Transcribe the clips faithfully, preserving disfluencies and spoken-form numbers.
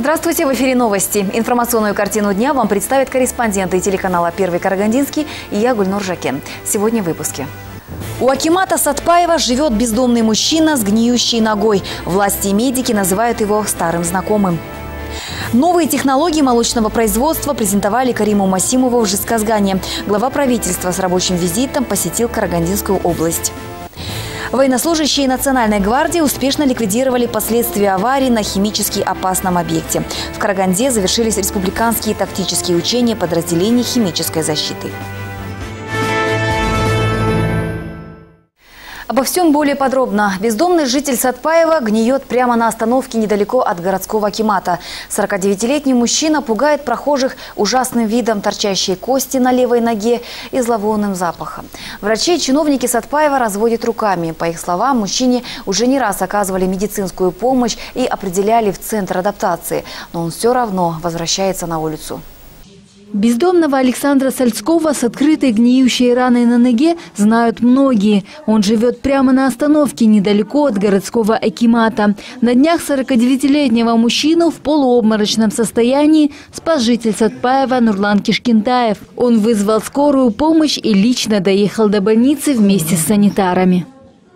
Здравствуйте, в эфире новости. Информационную картину дня вам представят корреспонденты телеканала «Первый Карагандинский» и я, Гульнур Жакен. Сегодня в выпуске. У Акимата Сатпаева живет бездомный мужчина с гниющей ногой. Власти и медики называют его старым знакомым. Новые технологии молочного производства презентовали Кариму Масимову в Жезказгане. Глава правительства с рабочим визитом посетил Карагандинскую область. Военнослужащие Национальной гвардии успешно ликвидировали последствия аварии на химически опасном объекте. В Караганде завершились республиканские тактические учения подразделений химической защиты. Обо всем более подробно. Бездомный житель Сатпаева гниет прямо на остановке недалеко от городского акимата. сорокадевятилетний мужчина пугает прохожих ужасным видом торчащей кости на левой ноге и зловонным запахом. Врачи и чиновники Сатпаева разводят руками. По их словам, мужчине уже не раз оказывали медицинскую помощь и определяли в центр адаптации. Но он все равно возвращается на улицу. Бездомного Александра Сальского с открытой гниющей раной на ноге знают многие. Он живет прямо на остановке недалеко от городского акимата. На днях сорокадевятилетнего мужчину в полуобморочном состоянии спас житель Сатпаева Нурлан Кишкентаев. Он вызвал скорую помощь и лично доехал до больницы вместе с санитарами.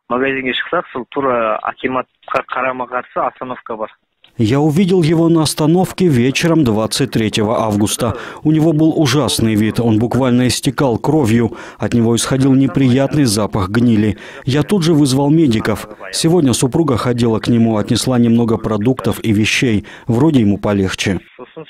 Я увидел его на остановке вечером двадцать третьего августа. У него был ужасный вид, он буквально истекал кровью. От него исходил неприятный запах гнили. Я тут же вызвал медиков. Сегодня супруга ходила к нему, отнесла немного продуктов и вещей. Вроде ему полегче.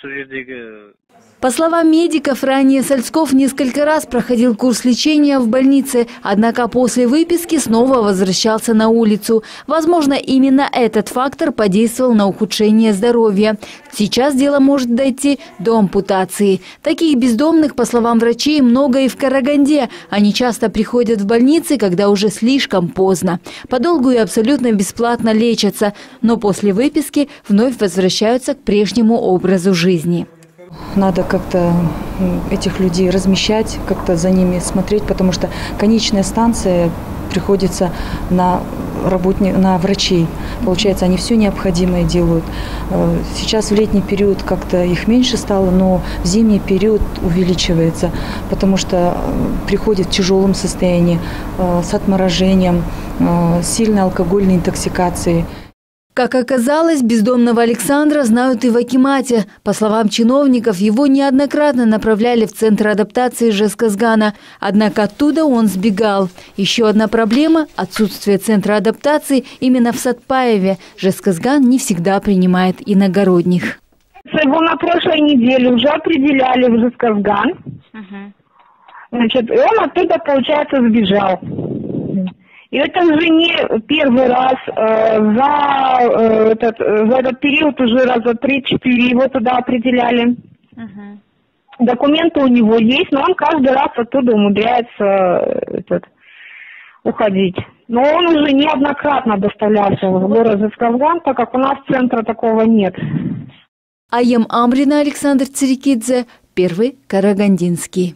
По словам медиков, ранее Сальсков несколько раз проходил курс лечения в больнице, однако после выписки снова возвращался на улицу. Возможно, именно этот фактор подействовал на ухудшение здоровья. Сейчас дело может дойти до ампутации. Таких бездомных, по словам врачей, много и в Караганде. Они часто приходят в больницы, когда уже слишком поздно. Подолгу и абсолютно бесплатно лечатся, но после выписки вновь возвращаются к прежнему образу жизни. Надо как-то этих людей размещать, как-то за ними смотреть, потому что конечная станция приходится на работни... на врачей. Получается, они все необходимое делают. Сейчас в летний период как-то их меньше стало, но в зимний период увеличивается, потому что приходят в тяжелом состоянии, с отморожением, сильной алкогольной интоксикацией. Как оказалось, бездомного Александра знают и в акимате. По словам чиновников, его неоднократно направляли в центр адаптации Жезказгана. Однако оттуда он сбегал. Еще одна проблема – отсутствие центра адаптации именно в Сатпаеве. Жезказган не всегда принимает иногородних. Его на прошлой неделе уже определяли в Жезказган. Uh-huh. Значит, и он оттуда, получается, сбежал. И это уже не первый раз, э, за, э, этот, за этот период уже раза три-четыре его туда определяли. Uh-huh. Документы у него есть, но он каждый раз оттуда умудряется этот, уходить. Но он уже неоднократно доставлялся в город Жезказган, так как у нас центра такого нет. Аем Амрина, Александр Цирикидзе, Первый Карагандинский.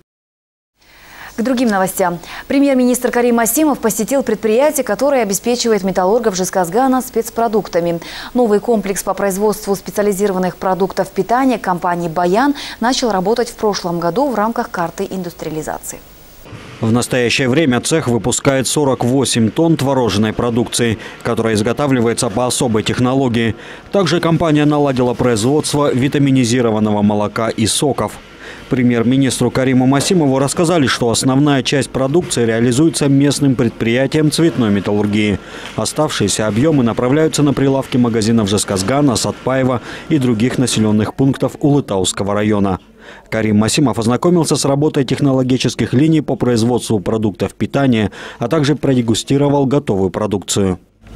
К другим новостям. Премьер-министр Карим Масимов посетил предприятие, которое обеспечивает металлургов Жезказгана спецпродуктами. Новый комплекс по производству специализированных продуктов питания компании «Баян» начал работать в прошлом году в рамках карты индустриализации. В настоящее время цех выпускает сорок восемь тонн творожной продукции, которая изготавливается по особой технологии. Также компания наладила производство витаминизированного молока и соков. Премьер-министру Кариму Масимову рассказали, что основная часть продукции реализуется местным предприятием цветной металлургии. Оставшиеся объемы направляются на прилавки магазинов Жезказгана, Сатпаева и других населенных пунктов Улытауского района. Карим Масимов ознакомился с работой технологических линий по производству продуктов питания, а также продегустировал готовую продукцию.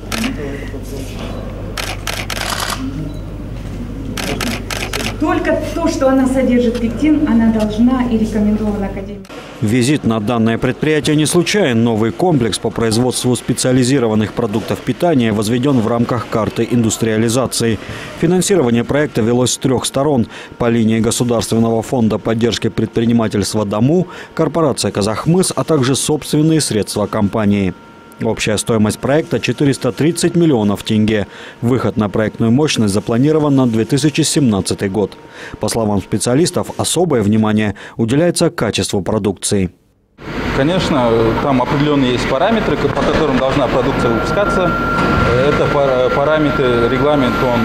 Только то, что она содержит пектин, она должна и рекомендована Академией. Визит на данное предприятие не случайен. Новый комплекс по производству специализированных продуктов питания возведен в рамках карты индустриализации. Финансирование проекта велось с трех сторон. По линии Государственного фонда поддержки предпринимательства «Дому», корпорация «Казахмыс», а также собственные средства компании. Общая стоимость проекта – четыреста тридцать миллионов тенге. Выход на проектную мощность запланирован на две тысячи семнадцатый год. По словам специалистов, особое внимание уделяется качеству продукции. Конечно, там определенные есть параметры, по которым должна продукция выпускаться. Это параметры, регламент, он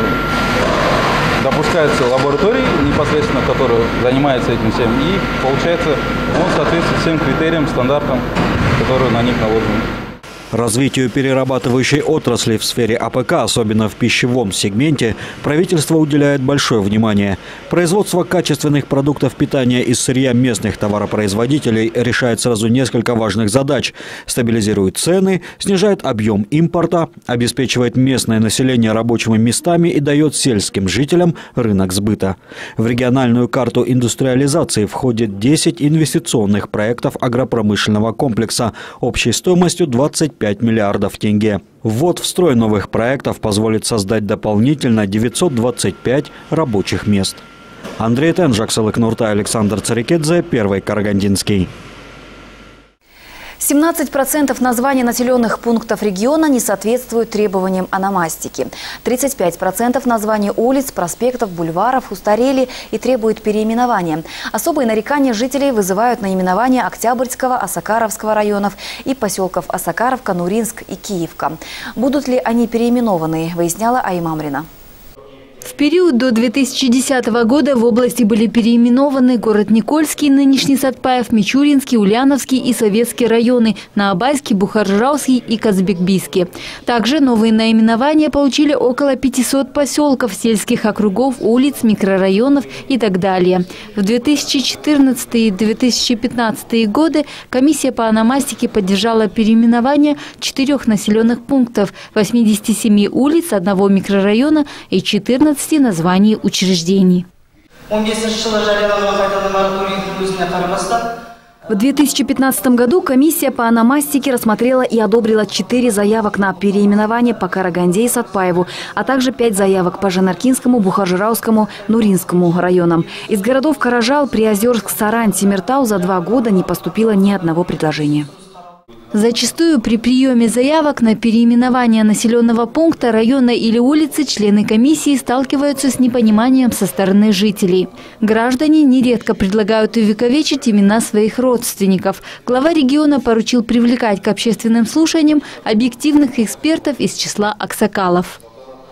допускается лабораторией непосредственно, которая занимается этим всем. И получается, он соответствует всем критериям, стандартам, которые на них наложены. Развитию перерабатывающей отрасли в сфере А П К, особенно в пищевом сегменте, правительство уделяет большое внимание. Производство качественных продуктов питания из сырья местных товаропроизводителей решает сразу несколько важных задач. Стабилизирует цены, снижает объем импорта, обеспечивает местное население рабочими местами и дает сельским жителям рынок сбыта. В региональную карту индустриализации входит десять инвестиционных проектов агропромышленного комплекса общей стоимостью двадцать пять миллиардов тенге. Ввод в строй новых проектов позволит создать дополнительно девятьсот двадцать пять рабочих мест. Андрей Тенжак, Сылык Нуртай, Александр Царикидзе, Первый Карагандинский. семнадцать процентов названий населенных пунктов региона не соответствуют требованиям ономастики. тридцать пять процентов названий улиц, проспектов, бульваров устарели и требуют переименования. Особые нарекания жителей вызывают наименования Октябрьского, Осакаровского районов и поселков Осакаровка, Нуринск и Киевка. Будут ли они переименованы, выясняла Аим Амрина. В период до две тысячи десятого года в области были переименованы город Никольский, нынешний Сатпаев, Мичуринский, Ульяновский и Советский районы, Наабайский, Бухаржауский и Казбекбийский. Также новые наименования получили около пятисот поселков, сельских округов, улиц, микрорайонов и так далее. В две тысячи четырнадцатый и две тысячи пятнадцатый годы комиссия по ономастике поддержала переименование четырех населенных пунктов, восьмидесяти семи улиц, одного микрорайона и четырнадцати названий учреждений. В две тысячи пятнадцатом году комиссия по ономастике рассмотрела и одобрила четыре заявок на переименование по Караганде и Сатпаеву, а также пять заявок по Жанаркинскому, Бухаржираускому, Нуринскому районам. Из городов Каражал, Приозерск, Сарань, Темиртау за два года не поступило ни одного предложения. Зачастую при приеме заявок на переименование населенного пункта, района или улицы члены комиссии сталкиваются с непониманием со стороны жителей. Граждане нередко предлагают увековечить имена своих родственников. Глава региона поручил привлекать к общественным слушаниям объективных экспертов из числа аксакалов.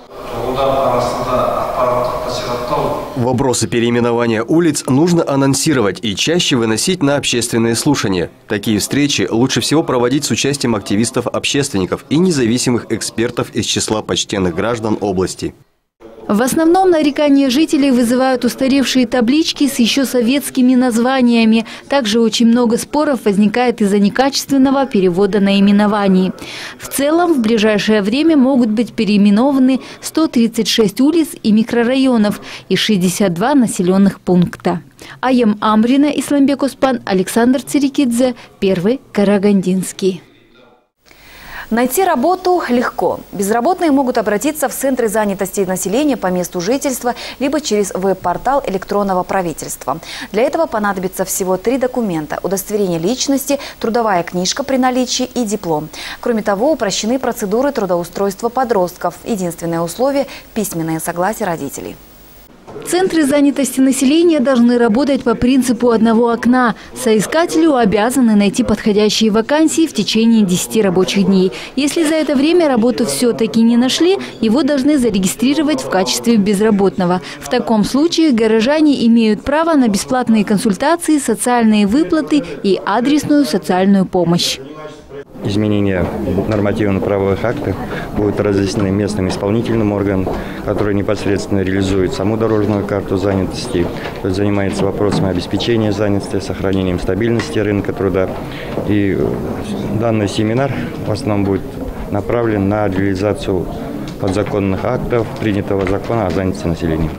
Вопросы переименования улиц нужно анонсировать и чаще выносить на общественные слушания. Такие встречи лучше всего проводить с участием активистов-общественников и независимых экспертов из числа почтенных граждан области. В основном нарекания жителей вызывают устаревшие таблички с еще советскими названиями. Также очень много споров возникает из-за некачественного перевода наименований. В целом, в ближайшее время могут быть переименованы сто тридцать шесть улиц и микрорайонов и шестьдесят два населенных пункта. Аим Амрина, Исламбек Оспан, Александр Царикидзе, Первый Карагандинский. Найти работу легко. Безработные могут обратиться в центры занятости населения по месту жительства, либо через веб-портал электронного правительства. Для этого понадобится всего три документа – удостоверение личности, трудовая книжка при наличии и диплом. Кроме того, упрощены процедуры трудоустройства подростков. Единственное условие – письменное согласие родителей. Центры занятости населения должны работать по принципу одного окна. Соискателю обязаны найти подходящие вакансии в течение десяти рабочих дней. Если за это время работу все-таки не нашли, его должны зарегистрировать в качестве безработного. В таком случае горожане имеют право на бесплатные консультации, социальные выплаты и адресную социальную помощь. Изменения нормативно-правовых актов будут разъяснены местным исполнительным органам, который непосредственно реализует саму дорожную карту занятости, то есть занимается вопросами обеспечения занятости, сохранением стабильности рынка труда. И данный семинар в основном будет направлен на реализацию подзаконных актов принятого закона о занятости населения.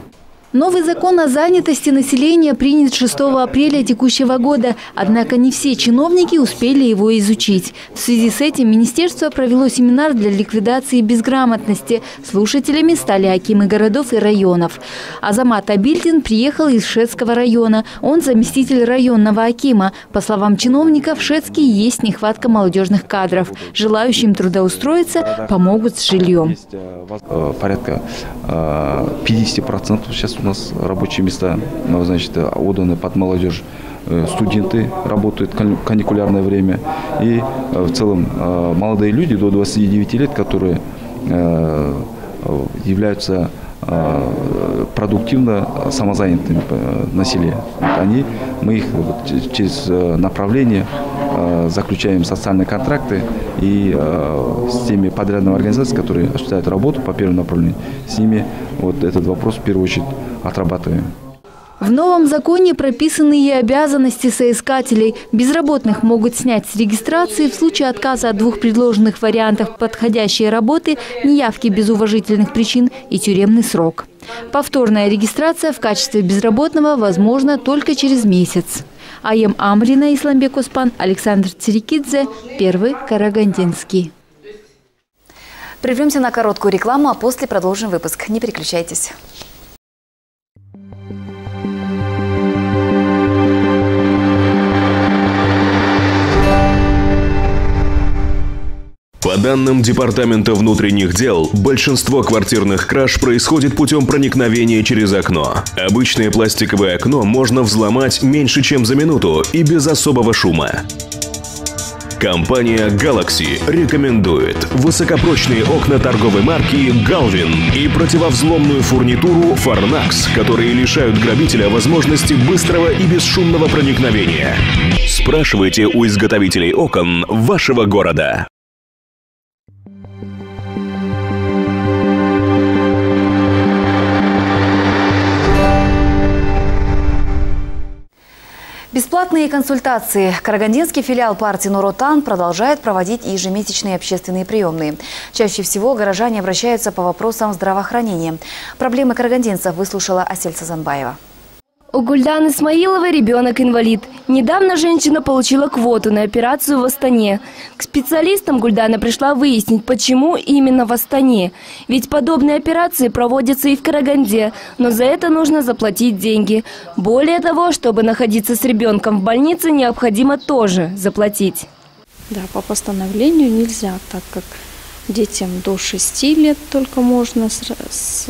Новый закон о занятости населения принят шестого апреля текущего года, однако не все чиновники успели его изучить. В связи с этим министерство провело семинар для ликвидации безграмотности. Слушателями стали акимы городов и районов. Азамат Абильдин приехал из Шецкого района. Он заместитель районного акима. По словам чиновников, в Шецке есть нехватка молодежных кадров. Желающим трудоустроиться помогут с жильем. Порядка пятьдесят процентов сейчас у нас рабочие места, значит, отданы под молодежь. Студенты работают в каникулярное время. И в целом молодые люди до двадцати девяти лет, которые являются продуктивно самозанятыми населением. Они, мы их через направление заключаем социальные контракты и с теми подрядными организациями, которые осуществляют работу по первому направлению, с ними вот этот вопрос в первую очередь отрабатываем. В новом законе прописаны и обязанности соискателей. Безработных могут снять с регистрации в случае отказа от двух предложенных вариантов подходящей работы, неявки без уважительных причин и тюремный срок. Повторная регистрация в качестве безработного возможна только через месяц. Аем Амрина, Исламбек Оспан, Александр Цирикидзе, Первый Карагандинский. Прервемся на короткую рекламу, а после продолжим выпуск. Не переключайтесь. По данным Департамента внутренних дел, большинство квартирных краж происходит путем проникновения через окно. Обычное пластиковое окно можно взломать меньше, чем за минуту и без особого шума. Компания Galaxy рекомендует высокопрочные окна торговой марки Galvin и противовзломную фурнитуру Farnax, которые лишают грабителя возможности быстрого и бесшумного проникновения. Спрашивайте у изготовителей окон вашего города. Бесплатные консультации. Карагандинский филиал партии Нур Отан продолжает проводить ежемесячные общественные приемные. Чаще всего горожане обращаются по вопросам здравоохранения. Проблемы карагандинцев выслушала Асель Сазанбаева. У Гульданы Исмаиловой ребенок-инвалид. Недавно женщина получила квоту на операцию в Астане. К специалистам Гульдана пришла выяснить, почему именно в Астане. Ведь подобные операции проводятся и в Караганде, но за это нужно заплатить деньги. Более того, чтобы находиться с ребенком в больнице, необходимо тоже заплатить. Да, по постановлению нельзя, так как детям до шести лет только можно с, с,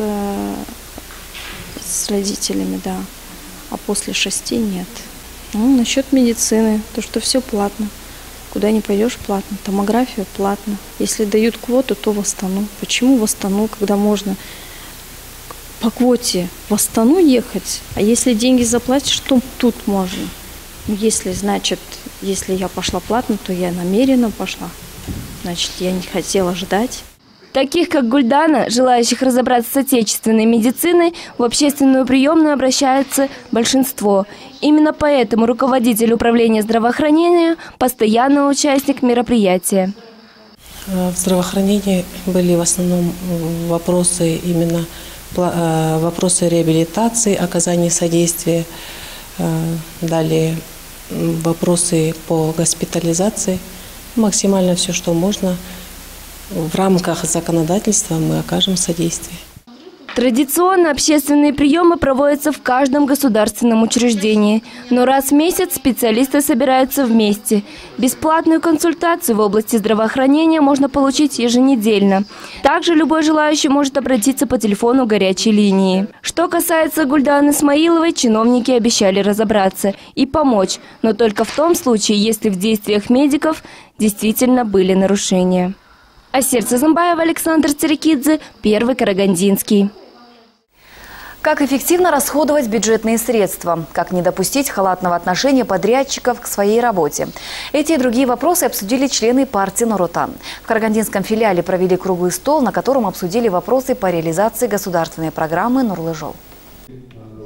с родителями, да. А после шести нет. Ну, насчет медицины, то что все платно. Куда не пойдешь, платно. Томография платно. Если дают квоту, то в Астану. Почему в Астану, когда можно по квоте в Астану ехать, а если деньги заплатишь, то тут можно. Ну, если, значит, если я пошла платно, то я намеренно пошла. Значит, я не хотела ждать. Таких, как Гульдана, желающих разобраться с отечественной медициной, в общественную приемную обращается большинство. Именно поэтому руководитель управления здравоохранения – постоянный участник мероприятия. В здравоохранении были в основном вопросы именно вопросы реабилитации, оказания содействия, далее вопросы по госпитализации, максимально все, что можно. В рамках законодательства мы окажем содействие. Традиционно общественные приемы проводятся в каждом государственном учреждении. Но раз в месяц специалисты собираются вместе. Бесплатную консультацию в области здравоохранения можно получить еженедельно. Также любой желающий может обратиться по телефону горячей линии. Что касается Гульданы Исмаиловой, чиновники обещали разобраться и помочь. Но только в том случае, если в действиях медиков действительно были нарушения. Асель Сазанбаева, Александр Цирикидзе, Первый Карагандинский. Как эффективно расходовать бюджетные средства? Как не допустить халатного отношения подрядчиков к своей работе? Эти и другие вопросы обсудили члены партии Нур Отан. В карагандинском филиале провели круглый стол, на котором обсудили вопросы по реализации государственной программы «Нурлы жол».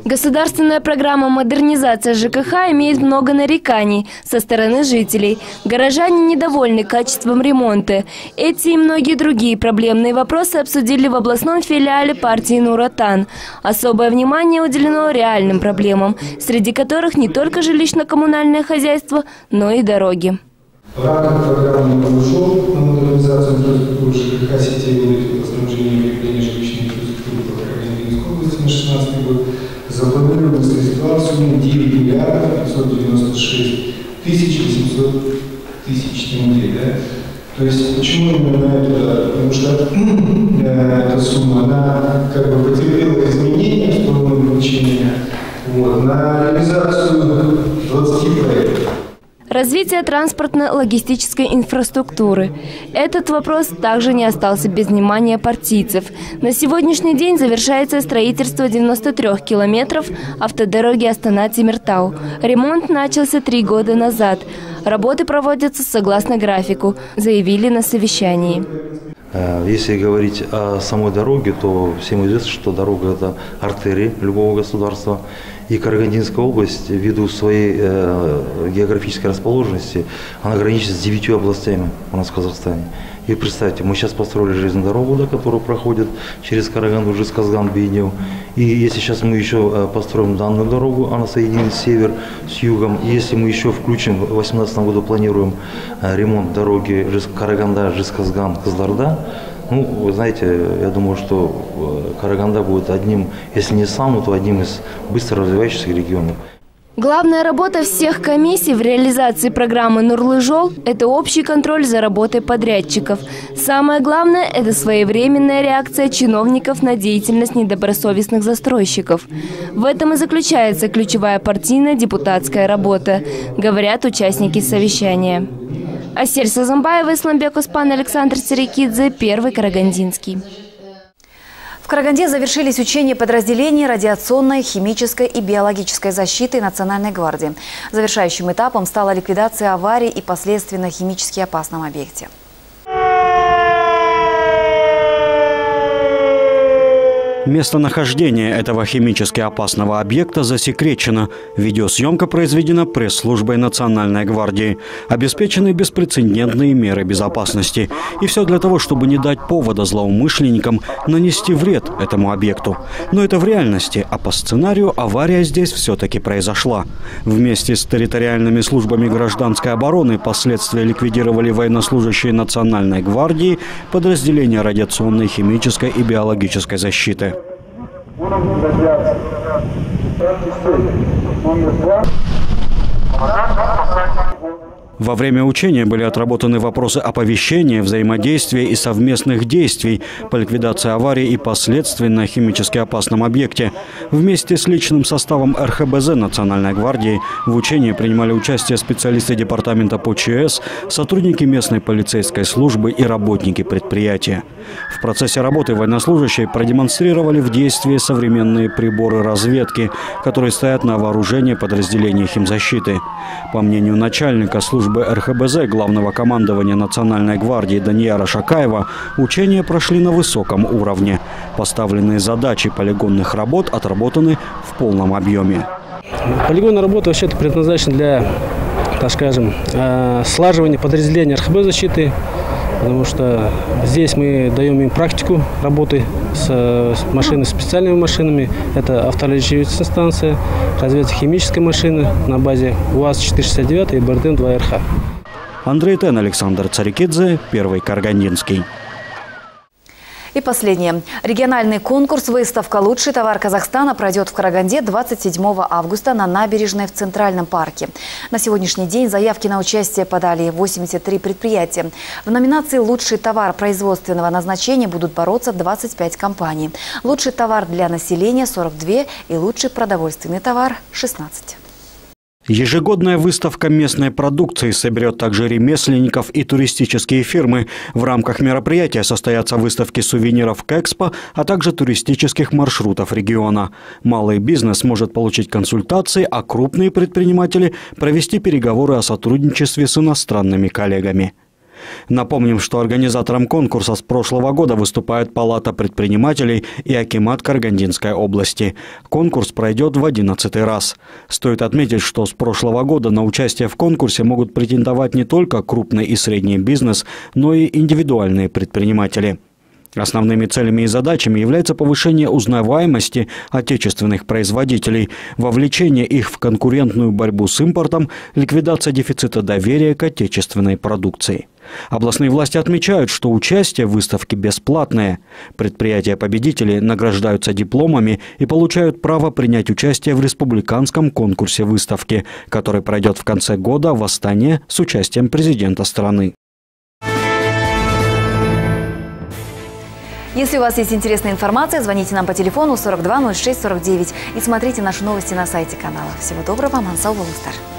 Государственная программа модернизации ЖКХ имеет много нареканий со стороны жителей. Горожане недовольны качеством ремонта. Эти и многие другие проблемные вопросы обсудили в областном филиале партии Нур-Отан. Особое внимание уделено реальным проблемам, среди которых не только жилищно-коммунальное хозяйство, но и дороги. В рамках программы «Нур-Жол» на модернизацию инфраструктуры ЖКХ сетей и возобновление и укрепление жилищной инфраструктуры по Карагандинской области на шестнадцатый год запланировано средства в сумме девять миллиардов пятьсот девяносто шесть тысяч восемьсот тысяч тенге. Да? То есть почему именно это? Потому что э, эта сумма, она как бы потерпела изменения в сторону увеличения вот, на реализацию двадцати проектов. Развитие транспортно-логистической инфраструктуры. Этот вопрос также не остался без внимания партийцев. На сегодняшний день завершается строительство девяноста трёх километров автодороги Астана-Темиртау. Ремонт начался три года назад. Работы проводятся согласно графику, заявили на совещании. Если говорить о самой дороге, то всем известно, что дорога – это артерия любого государства. И Карагандинская область, ввиду своей э, географической расположенности, она граничит с девятью областями у нас в Казахстане. И представьте, мы сейчас построили железную дорогу, да, которая проходит через Караганду, Жезказган, Бейнеу. И если сейчас мы еще построим данную дорогу, она соединит север с югом. И если мы еще включим, в две тысячи восемнадцатом году планируем ремонт дороги Караганда, Жезказган, Кызылорда, ну, вы знаете, я думаю, что Караганда будет одним, если не самым, то одним из быстро развивающихся регионов. Главная работа всех комиссий в реализации программы «Нурлы-Жол» – это общий контроль за работой подрядчиков. Самое главное – это своевременная реакция чиновников на деятельность недобросовестных застройщиков. В этом и заключается ключевая партийная депутатская работа, говорят участники совещания. Асель Сазамбаева, Исламбек Успан, Александр Серикидзе, Первый Карагандинский. В Караганде завершились учения подразделений радиационной, химической и биологической защиты Национальной гвардии. Завершающим этапом стала ликвидация аварий и последствий на химически опасном объекте. Местонахождение этого химически опасного объекта засекречено. Видеосъемка произведена пресс-службой Национальной гвардии. Обеспечены беспрецедентные меры безопасности. И все для того, чтобы не дать повода злоумышленникам нанести вред этому объекту. Но это в реальности, а по сценарию авария здесь все-таки произошла. Вместе с территориальными службами гражданской обороны последствия ликвидировали военнослужащие Национальной гвардии, подразделения радиационной, химической и биологической защиты. Уровень радиации. Номер два. Во время учения были отработаны вопросы оповещения, взаимодействия и совместных действий по ликвидации аварий и последствий на химически опасном объекте. Вместе с личным составом эр ха бэ зэ Национальной гвардии в учении принимали участие специалисты департамента по че эс, сотрудники местной полицейской службы и работники предприятия. В процессе работы военнослужащие продемонстрировали в действии современные приборы разведки, которые стоят на вооружении подразделений химзащиты. По мнению начальника службы эр ха бэ зэ Главного командования Национальной гвардии Данияра Шакаева, учения прошли на высоком уровне. Поставленные задачи полигонных работ отработаны в полном объеме. Полигонная работа вообще-то предназначена для, так скажем, слаживания подразделения эр ха бэ защиты, потому что здесь мы даем им практику работы с машинами, специальными машинами. Это автолечебная станция, разведка химической машины на базе УАЗ четыреста шестьдесят девять и бэ эр дэ эм два эр ха. Андрей Тен, Александр Царикидзе, Первый Карагандинский. И последнее. Региональный конкурс «Выставка «Лучший товар Казахстана» пройдет в Караганде двадцать седьмого августа на набережной в Центральном парке. На сегодняшний день заявки на участие подали восемьдесят три предприятия. В номинации «Лучший товар производственного назначения» будут бороться двадцать пять компаний. Лучший товар для населения – сорок два и лучший продовольственный товар – шестнадцать. Ежегодная выставка местной продукции соберет также ремесленников и туристические фирмы. В рамках мероприятия состоятся выставки сувениров к Экспо, а также туристических маршрутов региона. Малый бизнес может получить консультации, а крупные предприниматели провести переговоры о сотрудничестве с иностранными коллегами. Напомним, что организатором конкурса с прошлого года выступает Палата предпринимателей и акимат Карагандинской области. Конкурс пройдет в одиннадцатый раз. Стоит отметить, что с прошлого года на участие в конкурсе могут претендовать не только крупный и средний бизнес, но и индивидуальные предприниматели. Основными целями и задачами является повышение узнаваемости отечественных производителей, вовлечение их в конкурентную борьбу с импортом, ликвидация дефицита доверия к отечественной продукции. Областные власти отмечают, что участие в выставке бесплатное. Предприятия-победители награждаются дипломами и получают право принять участие в республиканском конкурсе выставки, который пройдет в конце года в Астане с участием президента страны. Если у вас есть интересная информация, звоните нам по телефону сорок два ноль шесть сорок девять и смотрите наши новости на сайте канала. Всего доброго, Мансал Волустар.